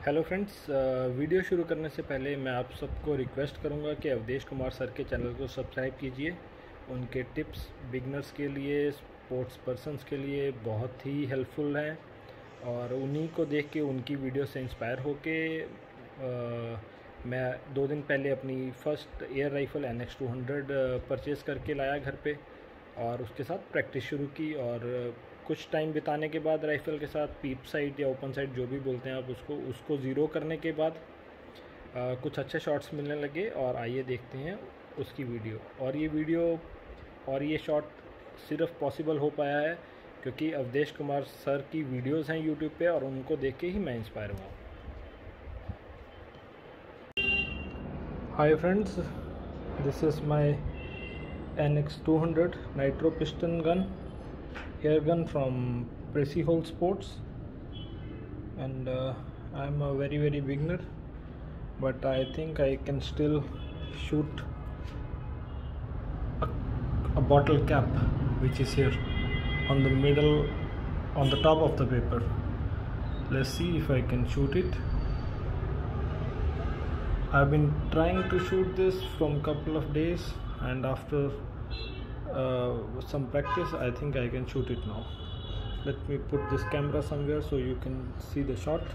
Hello friends, video शुरू करने से पहले मैं आप सबको रिक्वेस्ट करूंगा कि अवधेश कुमार सर के चैनल को सब्सक्राइब कीजिए। उनके टिप्स बिगनर्स के लिए, स्पोर्ट्स पर्सन्स के लिए बहुत ही हेल्पफुल हैं और उन्हीं को देख के, उनकी वीडियो से इंस्पायर होके मैं 2 दिन पहले अपनी first air rifle NX200 purchase करके लाया घर पे और उसके साथ प्रैक्टिस शुरू की। और कुछ टाइम बिताने के बाद राइफ़ल के साथ पीप साइट या ओपन साइट जो भी बोलते हैं आप उसको ज़ीरो करने के बाद कुछ अच्छे शॉट्स मिलने लगे। और आइए देखते हैं उसकी वीडियो। और ये शॉट सिर्फ पॉसिबल हो पाया है क्योंकि अवधेश कुमार सर की वीडियोस हैं यूट्यूब पे और उनको देख के ही मैं इंस्पायर हुआ। Hi friends, this is my NX200 nitro piston gun, air gun from Pressy-Hole Sports, and I'm a very beginner, but I think I can still shoot a bottle cap which is here on the middle, on the top of the paper. Let's see if I can shoot it. I've been trying to shoot this from couple of days, and after some practice I think I can shoot it now. Let me put this camera somewhere so you can see the shot.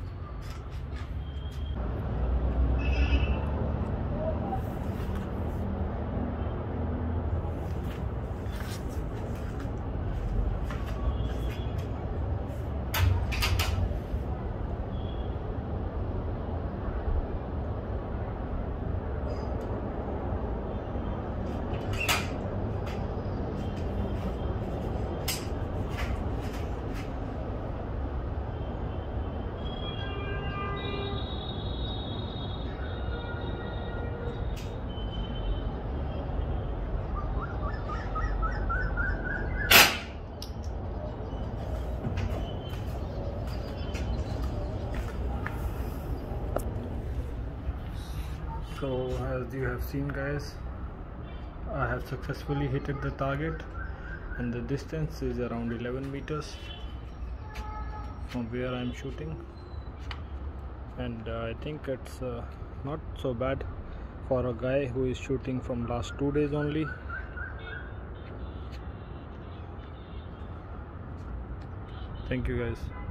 So as you have seen guys, I have successfully hit the target and the distance is around 11 meters from where I am shooting, and I think it's not so bad for a guy who is shooting from last 2 days only. Thank you guys.